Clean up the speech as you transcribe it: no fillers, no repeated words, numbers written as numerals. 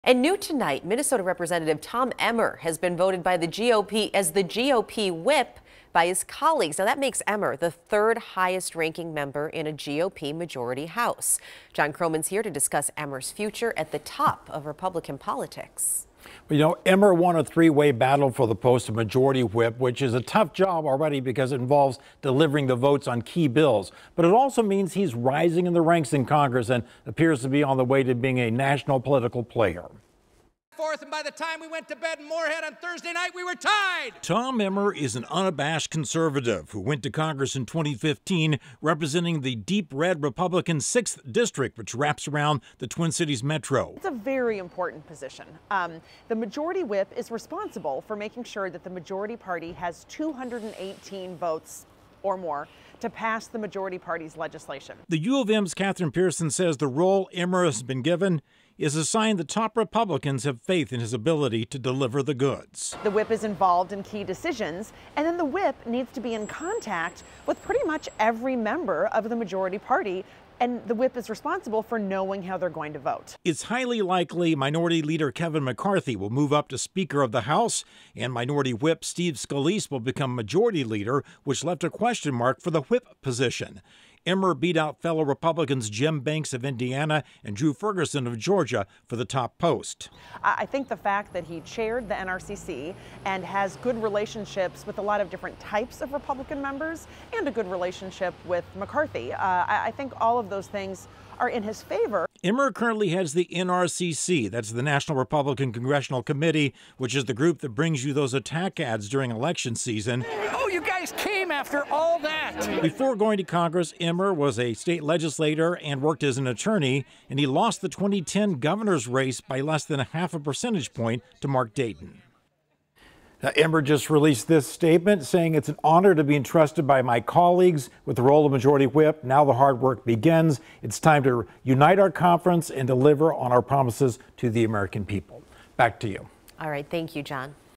And new tonight, Minnesota Representative Tom Emmer has been voted by the GOP as the GOP whip by his colleagues. Now that makes Emmer the third highest ranking member in a GOP majority House. John Croman's here to discuss Emmer's future at the top of Republican politics. Well, you know, Emmer won a three-way battle for the post of majority whip, which is a tough job already because it involves delivering the votes on key bills. But it also means he's rising in the ranks in Congress and appears to be on the way to being a national political player. And by the time we went to bed in Moorhead on Thursday night, we were tied. Tom Emmer is an unabashed conservative who went to Congress in 2015 representing the deep red Republican 6th District, which wraps around the Twin Cities Metro. It's a very important position. The majority whip is responsible for making sure that the majority party has 218 votes or more to pass the majority party's legislation. The U of M's Catherine Pearson says the role Emmer has been given is a sign the top Republicans have faith in his ability to deliver the goods. The whip is involved in key decisions, and then the whip needs to be in contact with pretty much every member of the majority party, and the whip is responsible for knowing how they're going to vote. It's highly likely Minority Leader Kevin McCarthy will move up to Speaker of the House, and Minority Whip Steve Scalise will become Majority Leader, which left a question mark for the whip position. Emmer beat out fellow Republicans Jim Banks of Indiana and Drew Ferguson of Georgia for the top post. I think the fact that he chaired the NRCC and has good relationships with a lot of different types of Republican members and a good relationship with McCarthy, I think all of those things are in his favor. Emmer currently heads the NRCC, that's the National Republican Congressional Committee, which is the group that brings you those attack ads during election season. Oh, you guys came after all that. Before going to Congress, Emmer was a state legislator and worked as an attorney, and he lost the 2010 governor's race by less than a half a percentage point to Mark Dayton. Now, Emmer just released this statement saying it's an honor to be entrusted by my colleagues with the role of majority whip. Now the hard work begins. It's time to unite our conference and deliver on our promises to the American people. Back to you. All right. Thank you, John.